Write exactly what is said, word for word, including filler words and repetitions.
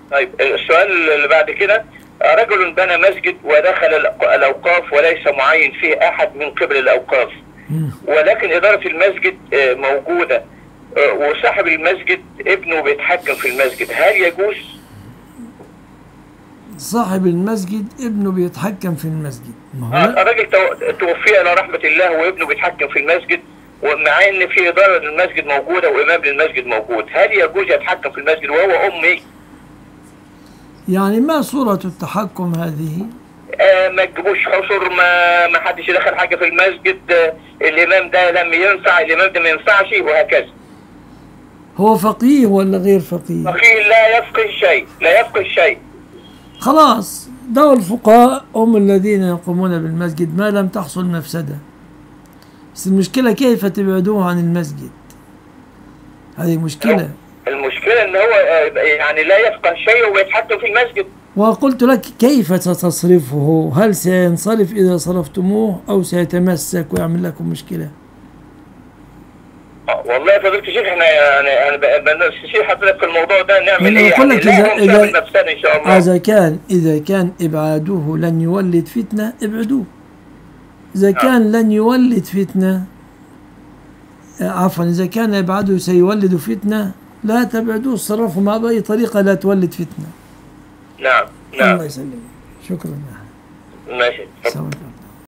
طيب السؤال اللي بعد كده، رجل بنى مسجد ودخل الأوقاف وليس معين فيه أحد من قبل الأوقاف، ولكن إدارة المسجد موجودة وصاحب المسجد ابنه بيتحكم في المسجد، هل يجوز؟ صاحب المسجد ابنه بيتحكم في المسجد. ما هو آه الراجل توفي إلى رحمة الله وابنه بيتحكم في المسجد، ومع ان في اداره للمسجد موجوده وامام للمسجد موجود، هل يجوز يتحكم في المسجد وهو امي؟ يعني ما صورة التحكم هذه؟ آه ما تجيبوش حصر، ما ما حدش يدخل حاجه في المسجد، آه الامام ده لم ينفع، الامام ده ما ينفعش، وهكذا. هو فقيه ولا غير فقيه؟ فقيه لا يفقه شيء، لا يفقه شيء. خلاص، دول الفقهاء هم الذين يقومون بالمسجد ما لم تحصل مفسده. بس المشكلة كيف تبعدوه عن المسجد؟ هذه مشكلة. المشكلة ان هو يعني لا يفقه شيء ويتحكم في المسجد. وقلت لك كيف ستصرفه؟ هل سينصرف إذا صرفتموه أو سيتمسك ويعمل لكم مشكلة؟ والله يا فضيلة الشيخ احنا يعني بنستشير حضرتك في الموضوع ده نعمل ايه؟ يعني إذا إذا إذا, إن شاء الله. إذا كان إذا كان إبعادوه لن يولد فتنة ابعدوه. إذا كان لن يولد فتنة، عفوا إذا كان إبعاده سيولد فتنة لا تبعدوه، صرفوا مع بأي طريقة لا تولد فتنة. نعم نعم. الله يسلمك، شكرا. ماشي.